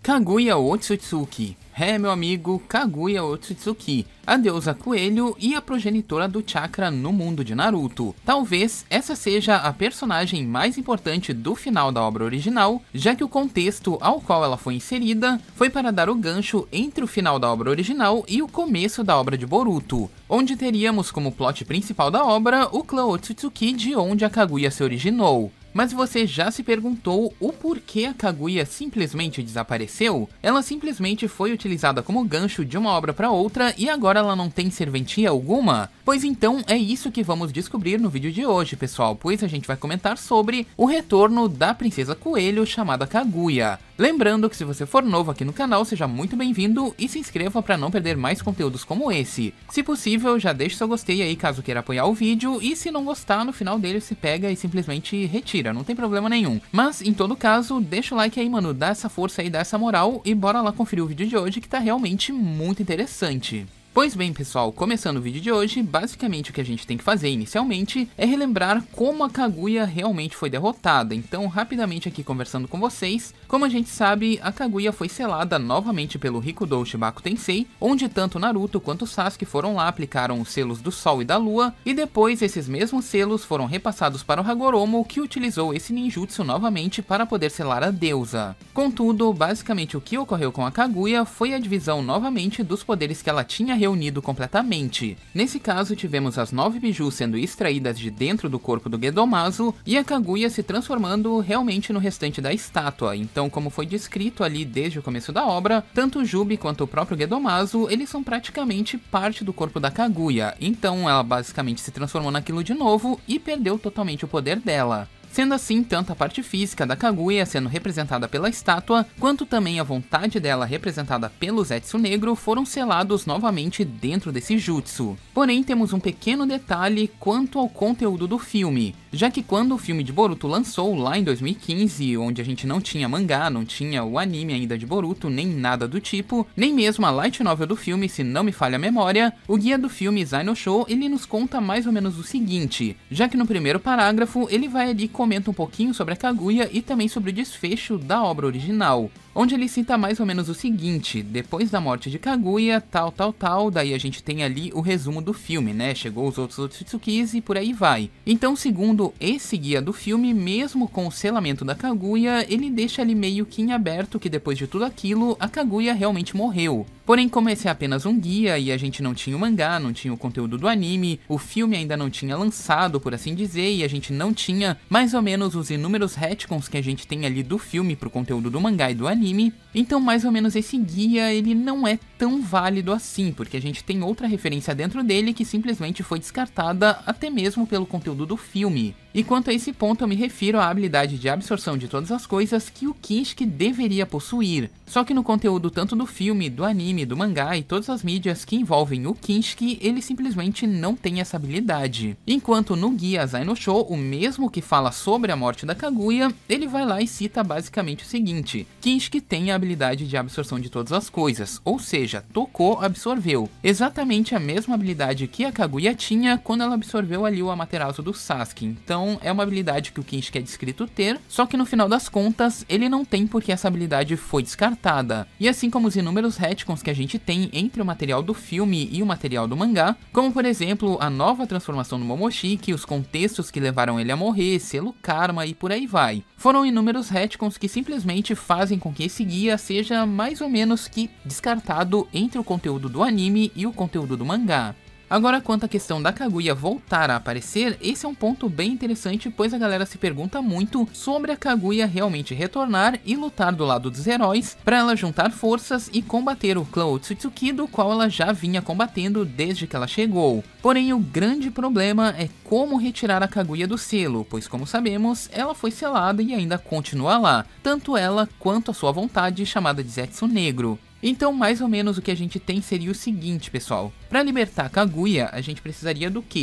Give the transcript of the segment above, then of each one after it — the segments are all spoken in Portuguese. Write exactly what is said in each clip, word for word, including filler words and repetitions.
Kaguya Otsutsuki. É, meu amigo, Kaguya Otsutsuki, a deusa coelho e a progenitora do chakra no mundo de Naruto. Talvez essa seja a personagem mais importante do final da obra original, já que o contexto ao qual ela foi inserida foi para dar o gancho entre o final da obra original e o começo da obra de Boruto, onde teríamos como plot principal da obra o clã Otsutsuki, de onde a Kaguya se originou. Mas você já se perguntou o porquê a Kaguya simplesmente desapareceu? Ela simplesmente foi utilizada como gancho de uma obra para outra e agora ela não tem serventia alguma? Pois então é isso que vamos descobrir no vídeo de hoje, pessoal, pois a gente vai comentar sobre o retorno da princesa coelho chamada Kaguya. Lembrando que se você for novo aqui no canal, seja muito bem-vindo e se inscreva para não perder mais conteúdos como esse. Se possível, já deixe seu gostei aí caso queira apoiar o vídeo, e se não gostar, no final dele se pega e simplesmente retira, não tem problema nenhum. Mas, em todo caso, deixa o like aí, mano, dá essa força aí, dá essa moral e bora lá conferir o vídeo de hoje que tá realmente muito interessante. Pois bem, pessoal, começando o vídeo de hoje, basicamente o que a gente tem que fazer inicialmente é relembrar como a Kaguya realmente foi derrotada. Então, rapidamente aqui conversando com vocês, como a gente sabe, a Kaguya foi selada novamente pelo Rikudo Shibaku Tensei, onde tanto Naruto quanto Sasuke foram lá, aplicaram os selos do Sol e da Lua, e depois esses mesmos selos foram repassados para o Hagoromo, que utilizou esse ninjutsu novamente para poder selar a deusa. Contudo, basicamente o que ocorreu com a Kaguya foi a divisão novamente dos poderes que ela tinha reunido completamente. Nesse caso, tivemos as nove bijus sendo extraídas de dentro do corpo do Gedomazo e a Kaguya se transformando realmente no restante da estátua. Então, como foi descrito ali desde o começo da obra, tanto o Jubi quanto o próprio Gedomazo, eles são praticamente parte do corpo da Kaguya. Então, ela basicamente se transformou naquilo de novo e perdeu totalmente o poder dela. Sendo assim, tanto a parte física da Kaguya sendo representada pela estátua, quanto também a vontade dela representada pelo Zetsu Negro foram selados novamente dentro desse jutsu. Porém, temos um pequeno detalhe quanto ao conteúdo do filme, já que quando o filme de Boruto lançou lá em dois mil e quinze, onde a gente não tinha mangá, não tinha o anime ainda de Boruto, nem nada do tipo, nem mesmo a light novel do filme, se não me falha a memória, o guia do filme Zai no Show, ele nos conta mais ou menos o seguinte, já que no primeiro parágrafo ele vai ali comenta um pouquinho sobre a Kaguya e também sobre o desfecho da obra original, onde ele cita mais ou menos o seguinte: depois da morte de Kaguya, tal, tal, tal, daí a gente tem ali o resumo do filme, né, chegou os outros Otsutsuki e por aí vai. Então, segundo esse guia do filme, mesmo com o selamento da Kaguya, ele deixa ali meio que em aberto que depois de tudo aquilo, a Kaguya realmente morreu. Porém, como esse é apenas um guia e a gente não tinha o mangá, não tinha o conteúdo do anime, o filme ainda não tinha lançado, por assim dizer, e a gente não tinha mais ou menos os inúmeros retcons que a gente tem ali do filme pro conteúdo do mangá e do anime, então mais ou menos esse guia ele não é tão válido assim, porque a gente tem outra referência dentro dele que simplesmente foi descartada até mesmo pelo conteúdo do filme. E quanto a esse ponto eu me refiro à habilidade de absorção de todas as coisas que o Kinshiki deveria possuir. Só que no conteúdo tanto do filme, do anime, do mangá e todas as mídias que envolvem o Kinshiki, ele simplesmente não tem essa habilidade. Enquanto no guia Zai no Show, o mesmo que fala sobre a morte da Kaguya, ele vai lá e cita basicamente o seguinte: Kinshiki tem a habilidade de absorção de todas as coisas, ou seja, tocou, absorveu. Exatamente a mesma habilidade que a Kaguya tinha quando ela absorveu ali o Amaterasu do Sasuke. Então é uma habilidade que o Kinshiki é descrito ter, só que no final das contas ele não tem porque essa habilidade foi descartada. E assim como os inúmeros retcons que a gente tem entre o material do filme e o material do mangá, como por exemplo a nova transformação do Momoshiki, os contextos que levaram ele a morrer, selo karma e por aí vai. Foram inúmeros retcons que simplesmente fazem com que esse guia seja mais ou menos que descartado entre o conteúdo do anime e o conteúdo do mangá. Agora, quanto à questão da Kaguya voltar a aparecer, esse é um ponto bem interessante, pois a galera se pergunta muito sobre a Kaguya realmente retornar e lutar do lado dos heróis, para ela juntar forças e combater o clã Otsutsuki, do qual ela já vinha combatendo desde que ela chegou. Porém, o grande problema é como retirar a Kaguya do selo, pois como sabemos, ela foi selada e ainda continua lá, tanto ela quanto a sua vontade chamada de Zetsu Negro. Então, mais ou menos o que a gente tem seria o seguinte, pessoal. Para libertar a Kaguya, a gente precisaria do quê?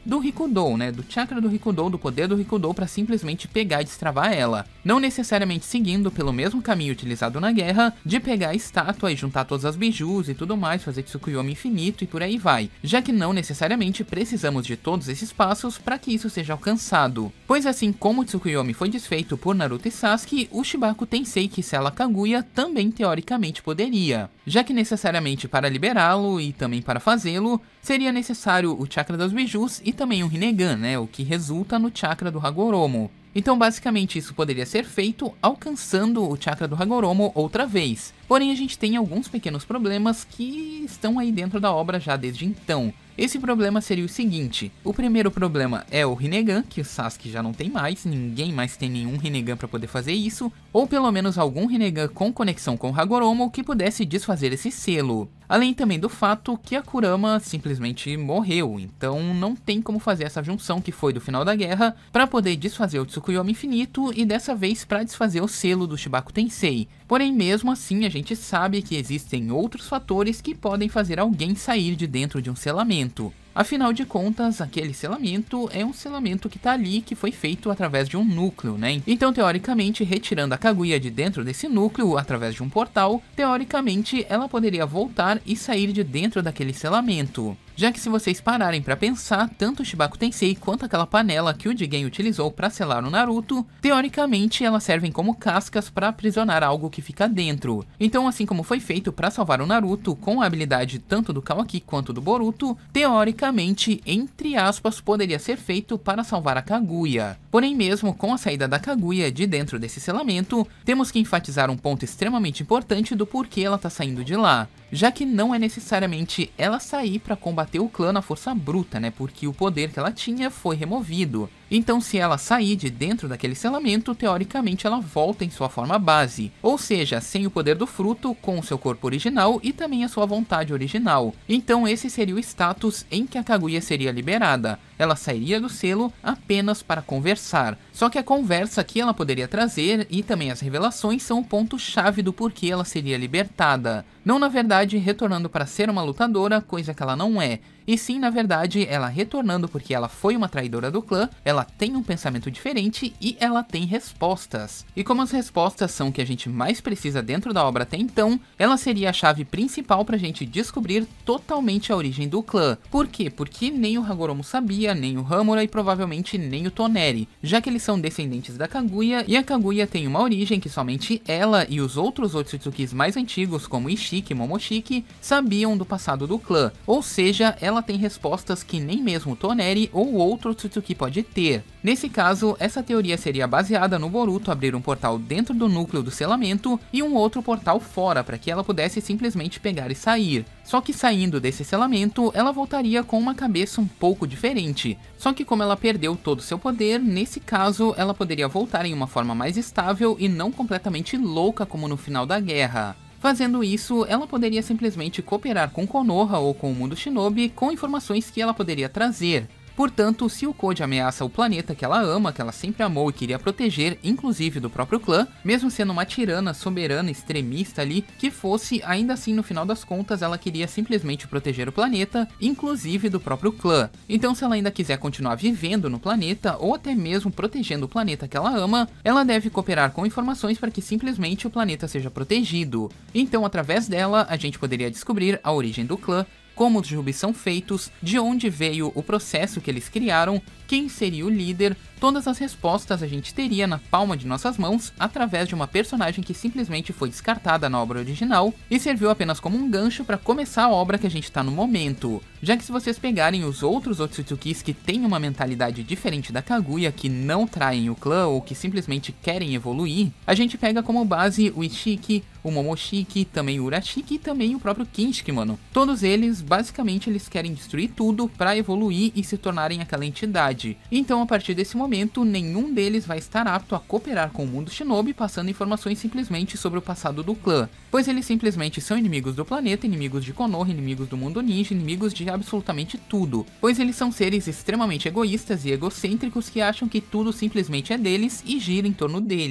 do Rikudou, né, do chakra do Rikudou, do poder do Rikudou para simplesmente pegar e destravar ela. Não necessariamente seguindo pelo mesmo caminho utilizado na guerra, de pegar a estátua e juntar todas as bijus e tudo mais, fazer Tsukuyomi infinito e por aí vai, já que não necessariamente precisamos de todos esses passos para que isso seja alcançado. Pois assim como o Tsukuyomi foi desfeito por Naruto e Sasuke, o Shibaku Tensei que sela Kaguya também teoricamente poderia, já que necessariamente para liberá-lo e também para fazê-lo, seria necessário o chakra das bijus e também o Rinnegan, né, o que resulta no chakra do Hagoromo. Então basicamente isso poderia ser feito alcançando o chakra do Hagoromo outra vez. Porém a gente tem alguns pequenos problemas que estão aí dentro da obra já desde então. Esse problema seria o seguinte: o primeiro problema é o Rinnegan, que o Sasuke já não tem mais, ninguém mais tem nenhum Rinnegan para poder fazer isso, ou pelo menos algum Rinnegan com conexão com o Hagoromo que pudesse desfazer esse selo. Além também do fato que a Kurama simplesmente morreu, então não tem como fazer essa junção que foi do final da guerra para poder desfazer o Tsukuyomi infinito e dessa vez para desfazer o selo do Shibaku Tensei. Porém mesmo assim a gente sabe que existem outros fatores que podem fazer alguém sair de dentro de um selamento. Afinal de contas, aquele selamento é um selamento que tá ali, que foi feito através de um núcleo, né? Então, teoricamente, retirando a Kaguya de dentro desse núcleo, através de um portal, teoricamente, ela poderia voltar e sair de dentro daquele selamento. Já que se vocês pararem pra pensar, tanto o Shibaku Tensei quanto aquela panela que o Jigen utilizou pra selar o Naruto, teoricamente elas servem como cascas pra aprisionar algo que fica dentro. Então assim como foi feito pra salvar o Naruto com a habilidade tanto do Kawaki quanto do Boruto, teoricamente, entre aspas, poderia ser feito para salvar a Kaguya. Porém mesmo com a saída da Kaguya de dentro desse selamento, temos que enfatizar um ponto extremamente importante do porquê ela tá saindo de lá. Já que não é necessariamente ela sair para combater o clã na força bruta, né, porque o poder que ela tinha foi removido. Então se ela sair de dentro daquele selamento, teoricamente ela volta em sua forma base, ou seja, sem o poder do fruto, com o seu corpo original e também a sua vontade original. Então esse seria o status em que a Kaguya seria liberada. Ela sairia do selo apenas para conversar. Só que a conversa que ela poderia trazer e também as revelações são o ponto-chave do porquê ela seria libertada. Não na verdade retornando para ser uma lutadora, coisa que ela não é, e sim na verdade ela retornando porque ela foi uma traidora do clã, ela tem um pensamento diferente e ela tem respostas. E como as respostas são o que a gente mais precisa dentro da obra até então, ela seria a chave principal pra gente descobrir totalmente a origem do clã. Por quê? Porque nem o Hagoromo sabia, nem o Hamura e provavelmente nem o Toneri, já que eles são descendentes da Kaguya e a Kaguya tem uma origem que somente ela e os outros Otsutsukis mais antigos como Ishiki e Momoshiki sabiam do passado do clã, ou seja, ela tem respostas que nem mesmo Toneri ou outro Otsutsuki pode ter. Nesse caso, essa teoria seria baseada no Boruto abrir um portal dentro do núcleo do selamento e um outro portal fora para que ela pudesse simplesmente pegar e sair. Só que saindo desse selamento, ela voltaria com uma cabeça um pouco diferente. Só que como ela perdeu todo o seu poder, nesse caso ela poderia voltar em uma forma mais estável e não completamente louca como no final da guerra. Fazendo isso, ela poderia simplesmente cooperar com Konoha ou com o mundo Shinobi com informações que ela poderia trazer. Portanto, se o Koji ameaça o planeta que ela ama, que ela sempre amou e queria proteger, inclusive do próprio clã, mesmo sendo uma tirana, soberana, extremista ali, que fosse, ainda assim no final das contas ela queria simplesmente proteger o planeta, inclusive do próprio clã. Então se ela ainda quiser continuar vivendo no planeta, ou até mesmo protegendo o planeta que ela ama, ela deve cooperar com informações para que simplesmente o planeta seja protegido. Então através dela, a gente poderia descobrir a origem do clã, como os Jubis são feitos, de onde veio o processo que eles criaram, quem seria o líder. Todas as respostas a gente teria na palma de nossas mãos através de uma personagem que simplesmente foi descartada na obra original e serviu apenas como um gancho para começar a obra que a gente tá no momento. Já que se vocês pegarem os outros Otsutsukis que têm uma mentalidade diferente da Kaguya, que não traem o clã ou que simplesmente querem evoluir, a gente pega como base o Ishiki, o Momoshiki, também o Urashiki e também o próprio Kinshiki, mano. Todos eles, basicamente, eles querem destruir tudo para evoluir e se tornarem aquela entidade. Então, a partir desse momento, nenhum deles vai estar apto a cooperar com o mundo Shinobi, passando informações simplesmente sobre o passado do clã, pois eles simplesmente são inimigos do planeta, inimigos de Konoha, inimigos do mundo ninja, inimigos de absolutamente tudo, pois eles são seres extremamente egoístas e egocêntricos que acham que tudo simplesmente é deles e gira em torno deles.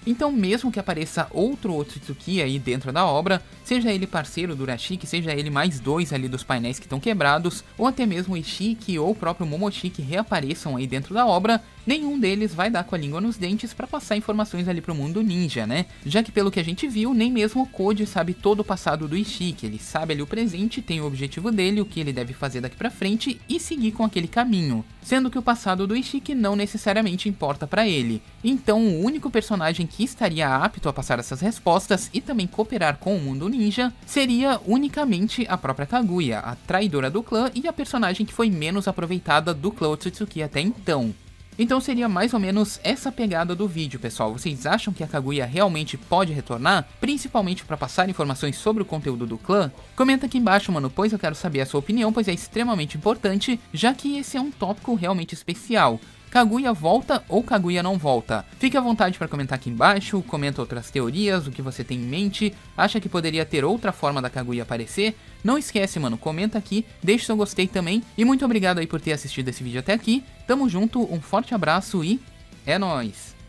Então mesmo que apareça outro Otsutsuki aí dentro da obra, seja ele parceiro do Urashiki, seja ele mais dois ali dos painéis que estão quebrados, ou até mesmo o Ishiki ou o próprio Momoshiki reapareçam aí dentro da obra, nenhum deles vai dar com a língua nos dentes para passar informações ali pro mundo ninja, né? Já que pelo que a gente viu, nem mesmo o Koji sabe todo o passado do Ishiki, ele sabe ali o presente, tem o objetivo dele, o que ele deve fazer daqui pra frente e seguir com aquele caminho. Sendo que o passado do Ishiki não necessariamente importa para ele. Então o único personagem que estaria apto a passar essas respostas e também cooperar com o mundo ninja seria unicamente a própria Kaguya, a traidora do clã e a personagem que foi menos aproveitada do clã Otsutsuki até então. Então seria mais ou menos essa pegada do vídeo, pessoal. Vocês acham que a Kaguya realmente pode retornar, principalmente para passar informações sobre o conteúdo do clã? Comenta aqui embaixo, mano, pois eu quero saber a sua opinião, pois é extremamente importante, já que esse é um tópico realmente especial. Kaguya volta ou Kaguya não volta? Fique à vontade para comentar aqui embaixo, comenta outras teorias, o que você tem em mente, acha que poderia ter outra forma da Kaguya aparecer? Não esquece, mano, comenta aqui, deixa seu gostei também, e muito obrigado aí por ter assistido esse vídeo até aqui, tamo junto, um forte abraço e é nóis!